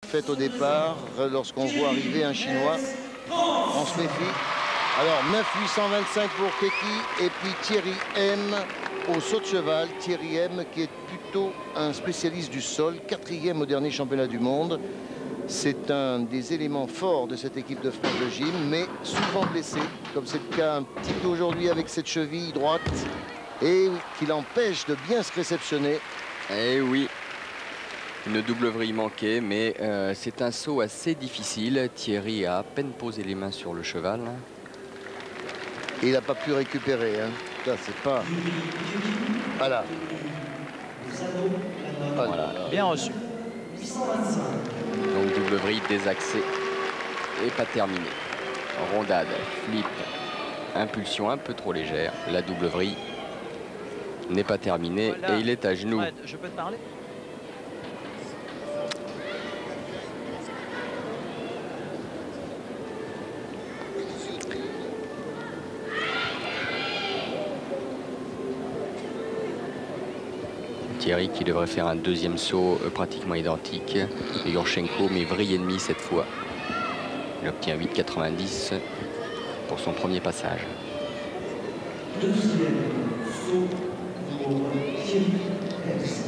faite au départ. Lorsqu'on voit arriver un Chinois, on se méfie. Alors 9,825 pour Keki et puis Thierry M au saut de cheval. Thierry M qui est plutôt un spécialiste du sol, 4e au dernier championnat du monde. C'est un des éléments forts de cette équipe de France de gym, mais souvent blessé, comme c'est le cas un petit peu aujourd'hui avec cette cheville droite, et qui l'empêche de bien se réceptionner. Eh oui, une double vrille manquée, mais c'est un saut assez difficile. Thierry a à peine posé les mains sur le cheval. Et il n'a pas pu récupérer. Hein. Ça, c'est pas... Voilà. Voilà. Bien reçu. Donc double vrille désaxée et pas terminée. Rondade, flip, impulsion un peu trop légère. La double vrille n'est pas terminée et il est à genoux. Fred, je peux te parler? Thierry qui devrait faire un deuxième saut pratiquement identique. Yurchenko, mais vrille et demi cette fois. Il obtient 8,90 pour son premier passage. Deuxième saut pour Thierry S.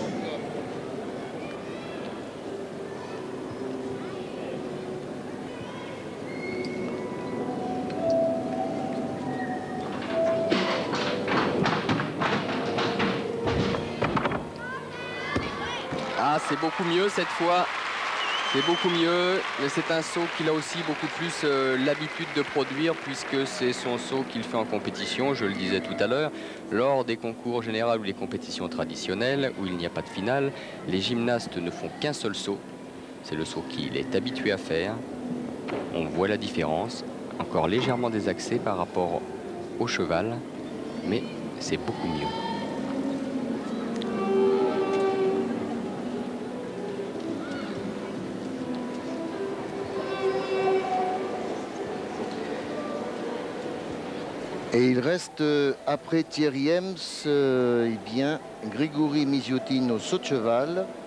Ah, c'est beaucoup mieux cette fois. C'est beaucoup mieux, mais c'est un saut qu'il a aussi beaucoup plus l'habitude de produire puisque c'est son saut qu'il fait en compétition, je le disais tout à l'heure. Lors des concours généraux ou les compétitions traditionnelles où il n'y a pas de finale, les gymnastes ne font qu'un seul saut. C'est le saut qu'il est habitué à faire. On voit la différence, encore légèrement désaxé par rapport au cheval, mais c'est beaucoup mieux. Et il reste, après Thierry Ems, eh bien, Grigory Misiotin au saut de cheval.